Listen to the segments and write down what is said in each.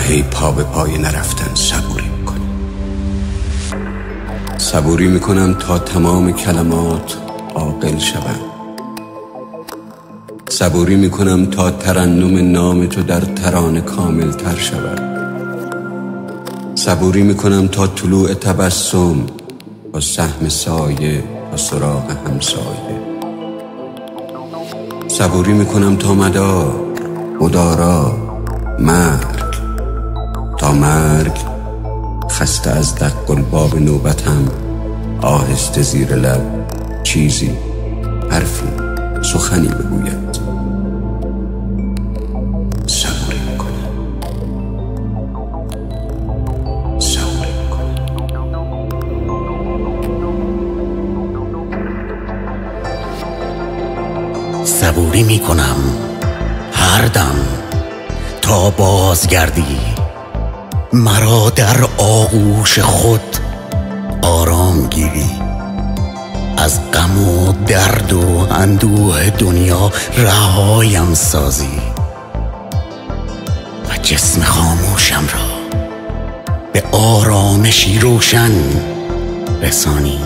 هی پا به پای نرفتن صبوری میکنم. صبوری میکنم تا تمام کلمات عاقل شوم. صبوری میکنم تا ترنم نام تو در ترانه کامل تر شود. صبوری میکنم تا طلوع تبسم با سهم سایه و سراغ همسایه. صبوری میکنم تا مدارا مرگ، تا مرگ خسته از دق الباب نوبتم آهسته زیر لب چیزی، حرفی، سخنی بگوید. صبوری میکنم. صبوری میکنم هر دم تا بازگردی، مرا در آغوش خود آرام گیری. از غم و درد و اندوه دنیا رهایم سازی و جسم خاموشم را به آرامشی روشن رسانی.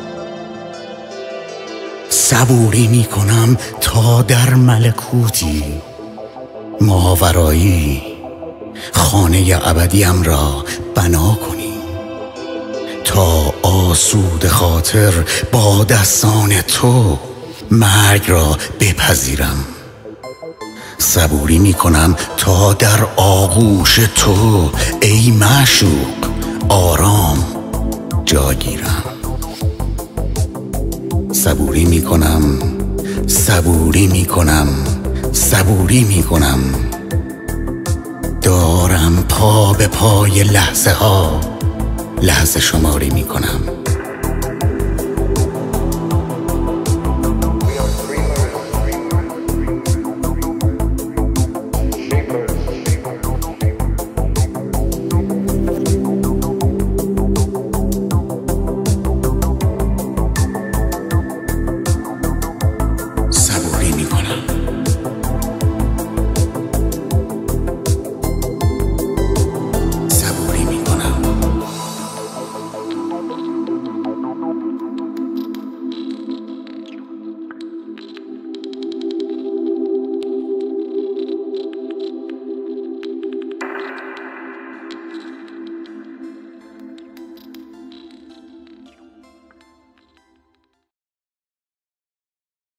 صبوری میکنم تا در ملکوتی ماورایی خانه ابدیم را بنا کنی، تا آسود خاطر با دستان تو مرگ را بپذیرم. صبوری میکنم تا در آغوش تو ای معشوق آرام جاگیرم. صبوری میکنم دارم پا به پای لحظه ها لحظه شماری میکنم.